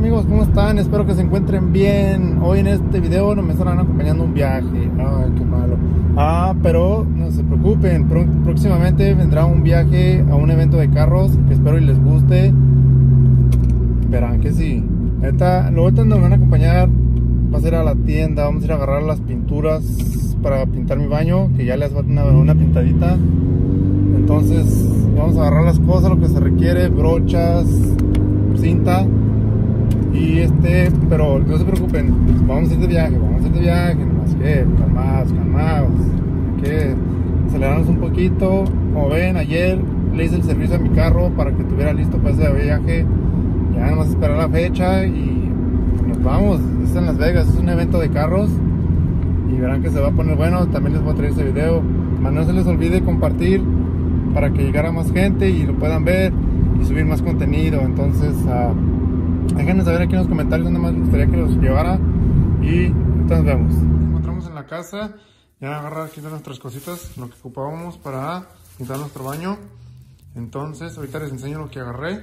amigos, ¿cómo están? Espero que se encuentren bien. Hoy en este video me estarán acompañando un viaje. Ay, qué malo. Pero no se preocupen, próximamente vendrá un viaje a un evento de carros que espero y les guste. Verán que sí. Ahorita nos van a acompañar. Va a ser a la tienda, vamos a ir a agarrar las pinturas para pintar mi baño, que ya les va a dar una pintadita. Entonces vamos a agarrar las cosas, lo que se requiere, brochas, cinta y pero no se preocupen, vamos a ir de viaje, nomás que calmados, hay que acelerarnos un poquito. Como ven, ayer le hice el servicio a mi carro para que estuviera listo para ese viaje. Ya nomás esperar la fecha y nos vamos. Es en Las Vegas, es un evento de carros y verán que se va a poner bueno. También les voy a traer este video, no se les olvide compartir para que llegara más gente y lo puedan ver y subir más contenido. Entonces déjenos saber aquí en los comentarios dónde más les gustaría que los llevara y ahorita nos vemos. Nos encontramos en la casa, ya agarrar aquí nuestras cositas, lo que ocupábamos para pintar nuestro baño. Entonces ahorita les enseño lo que agarré,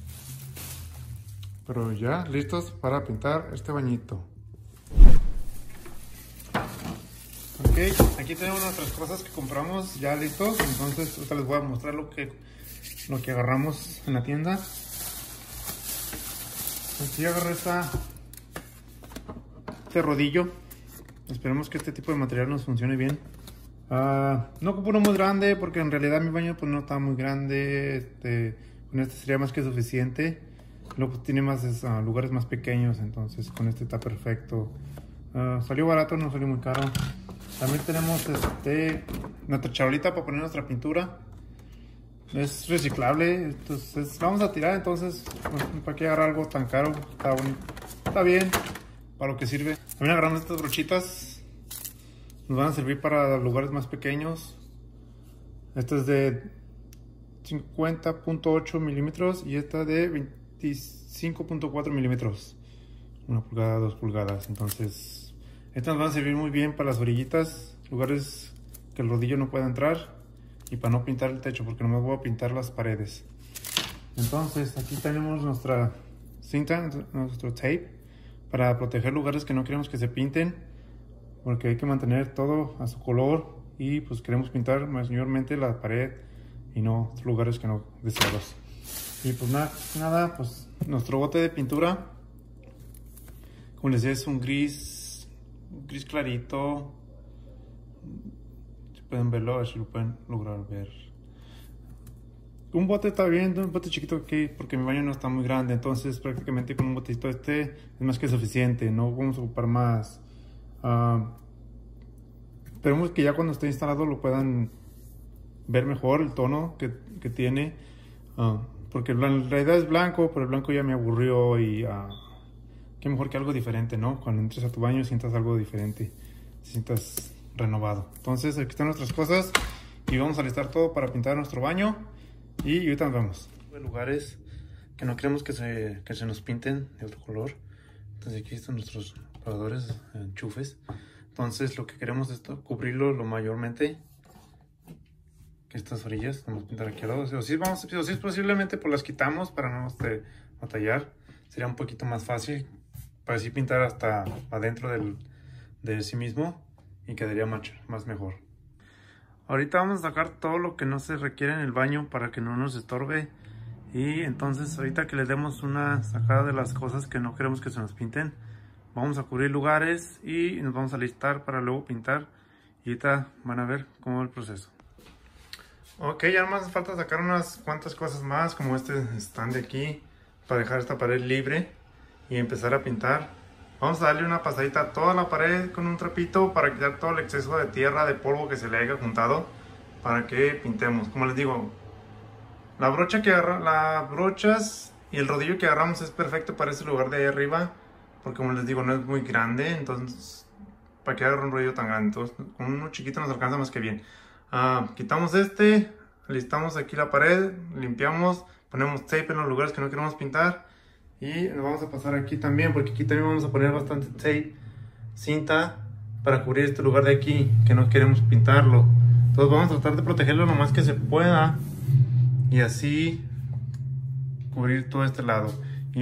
pero ya listos para pintar este bañito. Ok, aquí tenemos nuestras cosas que compramos ya listos. Entonces ahorita les voy a mostrar lo que agarramos en la tienda. Aquí agarré este rodillo. Esperemos que este tipo de material nos funcione bien. No ocupo uno muy grande porque en realidad mi baño pues no está muy grande. Con este sería más que suficiente. Luego pues, tiene más lugares más pequeños, entonces con este está perfecto. Salió barato, no salió muy caro. También tenemos nuestra charolita para poner nuestra pintura. Es reciclable, entonces vamos a tirar. Entonces para qué agarrar algo tan caro. Está bonito, está bien para lo que sirve. También agarramos estas brochitas, nos van a servir para lugares más pequeños. Esta es de 50.8 milímetros y esta de 25.4 milímetros, 1 pulgada, 2 pulgadas. Entonces estas nos van a servir muy bien para las orillitas, lugares que el rodillo no pueda entrar, y para no pintar el techo, porque no me voy a pintar las paredes. Entonces aquí tenemos nuestra cinta, nuestro tape, para proteger lugares que no queremos que se pinten, porque hay que mantener todo a su color y pues queremos pintar mayormente la pared y no lugares que no deseados. Y pues nada, pues nuestro bote de pintura, como les decía, es un gris clarito. Si pueden verlo, a ver si lo pueden lograr ver. Un bote está bien, un bote chiquito aquí, porque mi baño no está muy grande, entonces prácticamente con un botecito es más que suficiente, no vamos a ocupar más. Esperemos que ya cuando esté instalado lo puedan ver mejor el tono que tiene. Porque en realidad es blanco, pero el blanco ya me aburrió y qué mejor que algo diferente, ¿no? Cuando entres a tu baño sientas algo diferente, te sientas renovado. Entonces aquí están nuestras cosas y vamos a alistar todo para pintar nuestro baño y ahorita nos vemos. Hay lugares que no queremos que se nos pinten de otro color, entonces aquí están nuestros pagadores, enchufes. Entonces lo que queremos es cubrirlo lo mayormente. Que estas orillas vamos a pintar aquí al lado, o si posiblemente pues las quitamos para no batallar, sería un poquito más fácil para así pintar hasta adentro de sí mismo y quedaría más mejor. Ahorita vamos a sacar todo lo que no se requiere en el baño para que no nos estorbe, y entonces ahorita que les demos una sacada de las cosas que no queremos que se nos pinten, vamos a cubrir lugares y nos vamos a listar para luego pintar, y ahorita van a ver cómo va el proceso. Ok, ya nomás falta sacar unas cuantas cosas más, como este stand de aquí, para dejar esta pared libre y empezar a pintar. Vamos a darle una pasadita a toda la pared con un trapito para quitar todo el exceso de tierra, de polvo que se le haya juntado, para que pintemos. Como les digo, las brochas y el rodillo que agarramos es perfecto para ese lugar de ahí arriba, porque como les digo, no es muy grande, entonces para que agarre un rodillo tan grande, entonces con uno chiquito nos alcanza más que bien. Quitamos listamos aquí la pared, limpiamos, ponemos tape en los lugares que no queremos pintar y nos vamos a pasar aquí también, porque aquí también vamos a poner bastante tape, cinta, para cubrir este lugar de aquí que no queremos pintarlo. Entonces vamos a tratar de protegerlo lo más que se pueda y así cubrir todo este lado. Y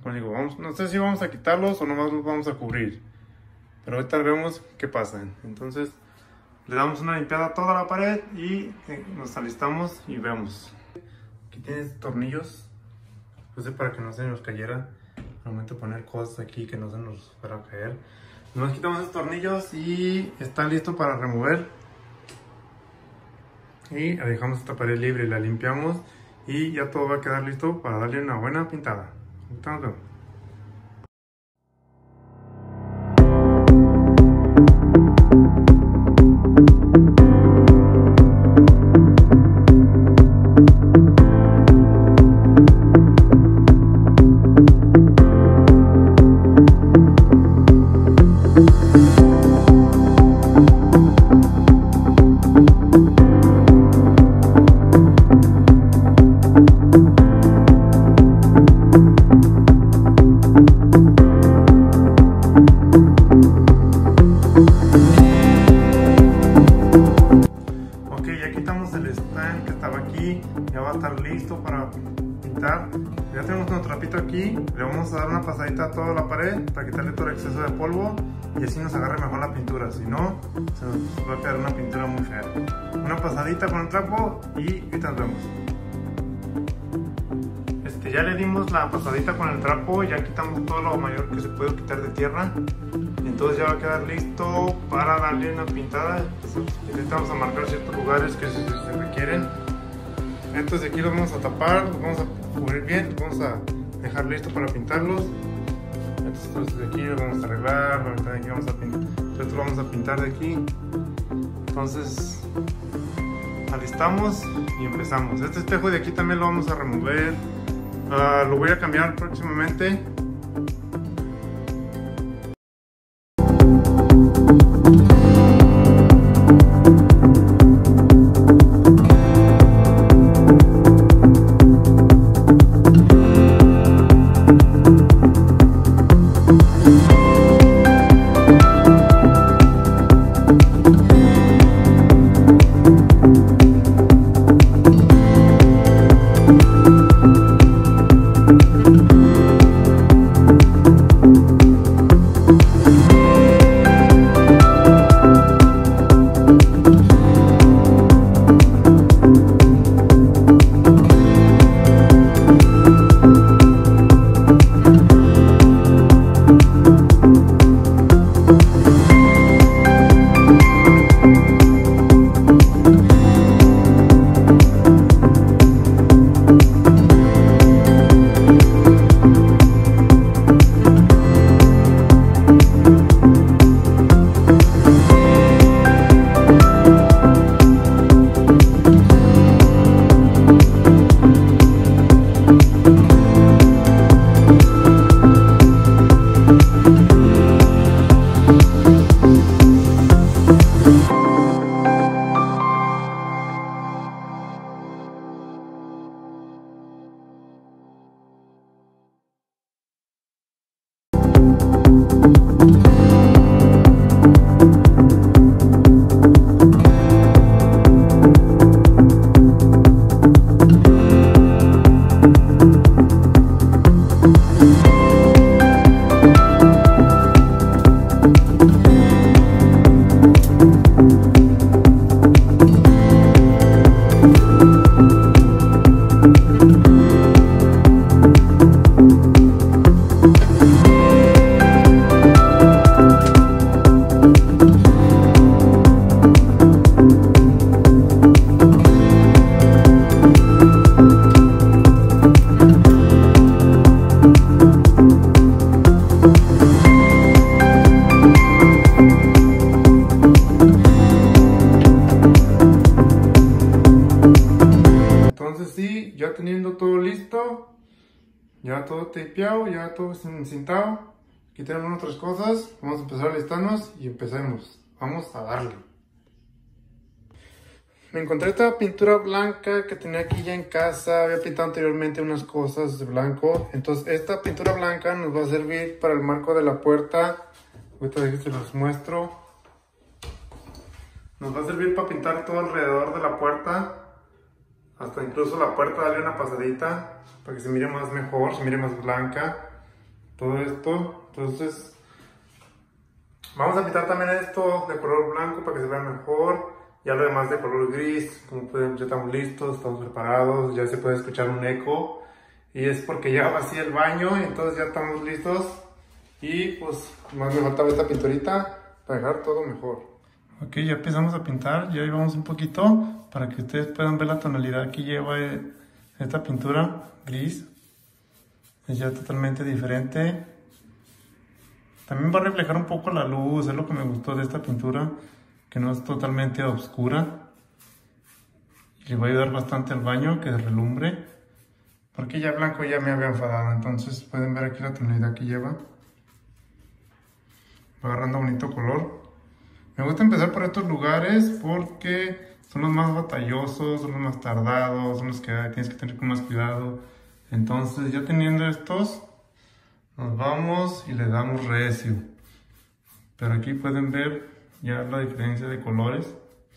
como digo, no sé si vamos a quitarlos o nomás los vamos a cubrir. Pero ahorita vemos qué pasa. Entonces le damos una limpiada a toda la pared y nos alistamos y vemos. Aquí tienes tornillos, puse para que no se nos cayera. Al momento de poner cosas aquí que no se nos fuera a caer. Nos quitamos esos tornillos y está listo para remover. Y dejamos esta pared libre, la limpiamos y ya todo va a quedar listo para darle una buena pintada. Ahorita nos vemos. Ya va a estar listo para pintar. Ya tenemos nuestro trapito aquí. Le vamos a dar una pasadita a toda la pared para quitarle todo el exceso de polvo y así nos agarre mejor la pintura. Si no, se nos va a quedar una pintura muy fea. Una pasadita con el trapo y ahorita nos vemos. Ya le dimos la pasadita con el trapo, ya quitamos todo lo mayor que se puede quitar de tierra. Entonces ya va a quedar listo para darle una pintada. Necesitamos a marcar ciertos lugares que se requieren. Entonces aquí los vamos a tapar, los vamos a cubrir bien, los vamos a dejar listo para pintarlos. Entonces de aquí los vamos a arreglar, ahorita de aquí vamos a pintar, esto lo vamos a pintar de aquí. Entonces alistamos y empezamos. Este espejo de aquí también lo vamos a remover. Lo voy a cambiar próximamente. Ya teniendo todo listo, ya todo tapeado, ya todo encintado, aquí tenemos otras cosas, vamos a empezar a alistarnos y empecemos, vamos a darle. Me encontré esta pintura blanca que tenía aquí ya en casa, había pintado anteriormente unas cosas de blanco, entonces esta pintura blanca nos va a servir para el marco de la puerta, ahorita se los muestro, nos va a servir para pintar todo alrededor de la puerta. Hasta incluso la puerta darle una pasadita para que se mire más mejor, se mire más blanca. todo esto. Entonces vamos a pintar también esto de color blanco para que se vea mejor. Ya lo demás de color gris, como pueden, ya estamos listos, estamos preparados, ya se puede escuchar un eco. Y es porque ya vacié el baño, entonces ya estamos listos. Y pues más me faltaba esta pinturita para dejar todo mejor. Ok, ya empezamos a pintar, ya llevamos un poquito para que ustedes puedan ver la tonalidad que lleva esta pintura gris. Es ya totalmente diferente. También va a reflejar un poco la luz, es lo que me gustó de esta pintura, que no es totalmente oscura. Y le va a ayudar bastante al baño, que relumbre. Porque ya blanco ya me había enfadado, entonces pueden ver aquí la tonalidad que lleva. Va agarrando bonito color. Me gusta empezar por estos lugares porque son los más batallosos, son los más tardados, son los que tienes que tener con más cuidado. Entonces ya teniendo estos, nos vamos y le damos recio. Pero aquí pueden ver ya la diferencia de colores.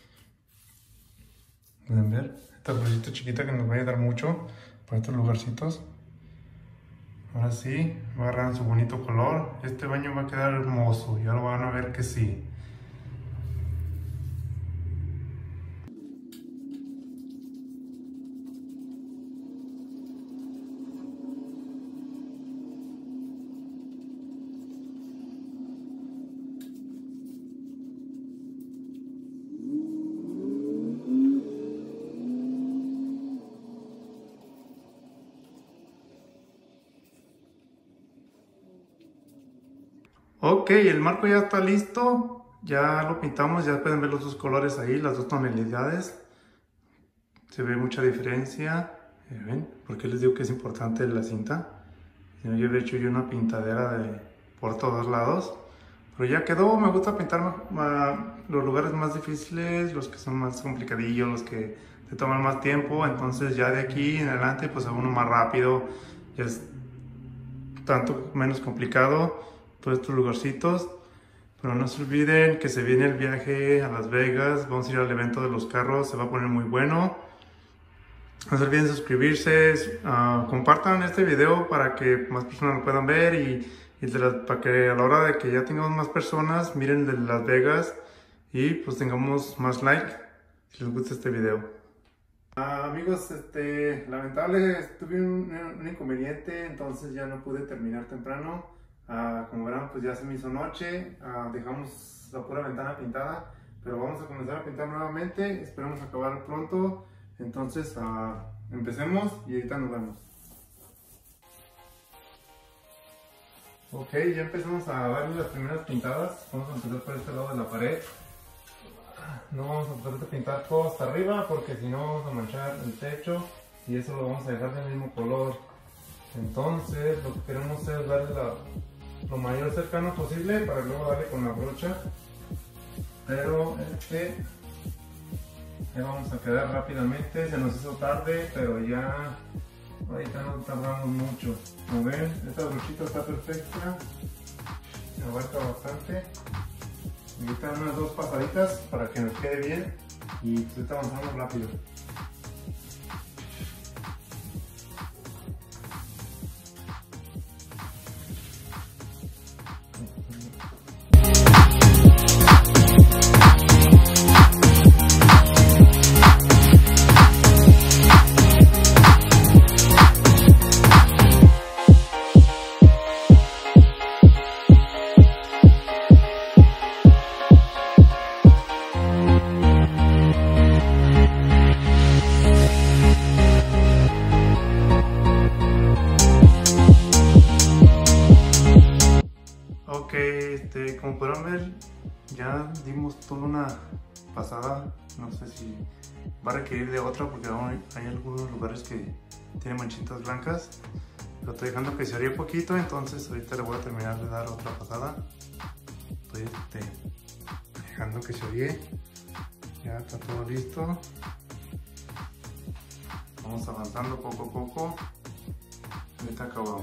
Pueden ver esta florcita chiquita que nos va a ayudar mucho por estos lugarcitos. Ahora sí, va a agarrar su bonito color. Este baño va a quedar hermoso, ya lo van a ver que sí. Ok, el marco ya está listo, ya lo pintamos, ya pueden ver los dos colores ahí, las dos tonalidades. Se ve mucha diferencia, ¿ven? Porque les digo que es importante la cinta. Si no, yo he hecho yo una pintadera por todos lados. Pero ya quedó, me gusta pintar los lugares más difíciles, los que son más complicadillos, los que te toman más tiempo. Entonces ya de aquí en adelante pues a uno más rápido, ya es tanto menos complicado. Todos estos lugarcitos, pero no se olviden que se viene el viaje a Las Vegas, vamos a ir al evento de los carros, se va a poner muy bueno. No se olviden suscribirse, compartan este video para que más personas lo puedan ver y para que a la hora de que ya tengamos más personas miren de Las Vegas y pues tengamos más like si les gusta este video. Amigos, lamentable, tuve un inconveniente, entonces ya no pude terminar temprano. Como verán, pues ya se me hizo noche, dejamos la pura ventana pintada, pero vamos a comenzar a pintar nuevamente, esperamos acabar pronto, entonces empecemos y ahorita nos vemos. Ok, ya empezamos a darle las primeras pintadas, vamos a empezar por este lado de la pared. No vamos a tratar de pintar todo hasta arriba porque si no vamos a manchar el techo y eso lo vamos a dejar del mismo color. Entonces lo que queremos es darle lo mayor cercano posible para luego darle con la brocha, pero ya vamos a quedar rápidamente, se nos hizo tarde, pero ya ahorita no tardamos mucho. Como ven, esta brochita está perfecta, abarca bastante. Ahorita unas 2 pasaditas para que nos quede bien y pues ahorita avanzamos rápido. Ok, como podrán ver, ya dimos toda una pasada, no sé si va a requerir de otra porque aún hay algunos lugares que tienen manchitas blancas, pero estoy dejando que se haría poquito, entonces ahorita le voy a terminar de dar otra pasada. Estoy dejando que se orie, ya está todo listo. Vamos avanzando poco a poco, ahorita acabamos.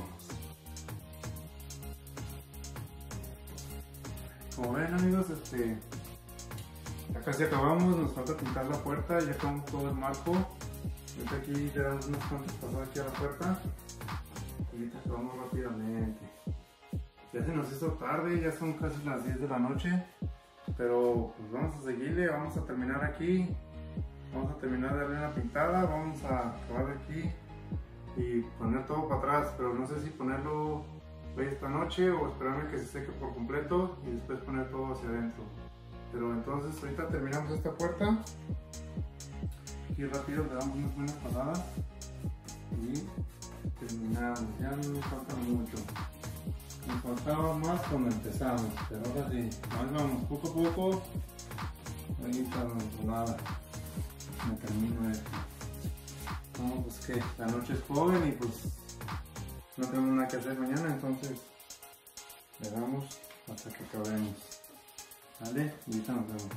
Como ven amigos, ya casi acabamos, nos falta pintar la puerta, ya acabamos todo el marco. Ahorita aquí le damos unas cuantas pasadas aquí a la puerta y ahorita acabamos rápidamente. Ya se nos hizo tarde, ya son casi las 10 de la noche. Pero pues vamos a seguirle, vamos a terminar aquí. Vamos a terminar de darle una pintada, vamos a acabar aquí y poner todo para atrás. Pero no sé si ponerlo hoy esta noche o esperarme que se seque por completo y después poner todo hacia adentro. Pero entonces ahorita terminamos esta puerta. Aquí rápido le damos unas buenas pasadas y terminamos. Ya no nos falta mucho. Nos faltaba más cuando empezamos, pero ahora sí, más vamos poco a poco. Ahí está nada. Me termino esto. No, pues que la noche es joven y pues no tenemos nada que hacer mañana, entonces le damos hasta que acabemos. ¿Vale? Y ahorita nos vemos.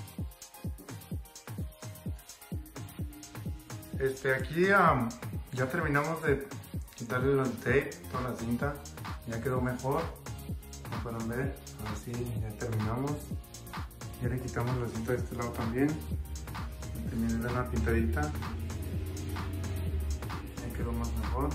Aquí ya terminamos de quitarle el tape, toda la cinta. Ya quedó mejor, como pueden ver. Así ya terminamos. Ya le quitamos la cinta de este lado también. También le dan una pintadita. Ya quedó más mejor.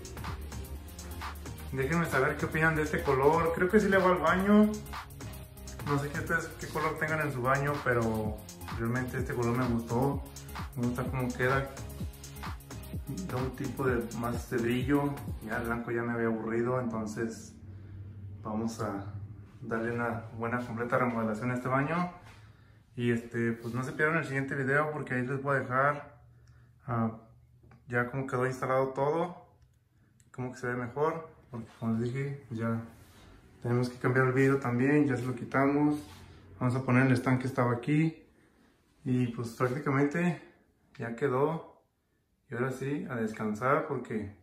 Déjenme saber qué opinan de este color. Creo que sí le va al baño. No sé qué color tengan en su baño, pero realmente este color me gustó. Me gusta cómo queda. Da un tipo de más de brillo. Ya el blanco ya me había aburrido, entonces vamos a darle una buena completa remodelación a este baño. Y pues no se pierdan el siguiente video porque ahí les voy a dejar ya cómo quedó instalado todo, cómo que se ve mejor, porque como les dije, pues ya tenemos que cambiar el vidrio también, ya se lo quitamos. Vamos a poner el stand que estaba aquí y pues prácticamente ya quedó. Y ahora sí, a descansar porque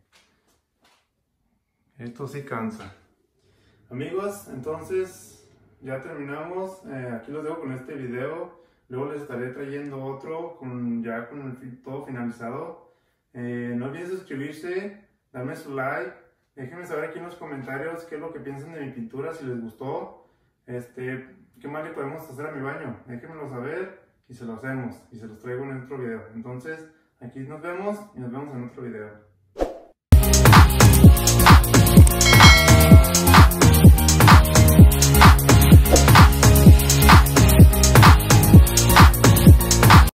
esto sí cansa. Amigos, entonces ya terminamos. Aquí los dejo con este video. Luego les estaré trayendo otro ya con todo finalizado. No olviden suscribirse, darme su like. Déjenme saber aquí en los comentarios qué es lo que piensan de mi pintura, si les gustó. ¿Qué más le podemos hacer a mi baño? Déjenmelo saber y se lo hacemos. Y se los traigo en otro video. Entonces, aquí nos vemos y nos vemos en otro video.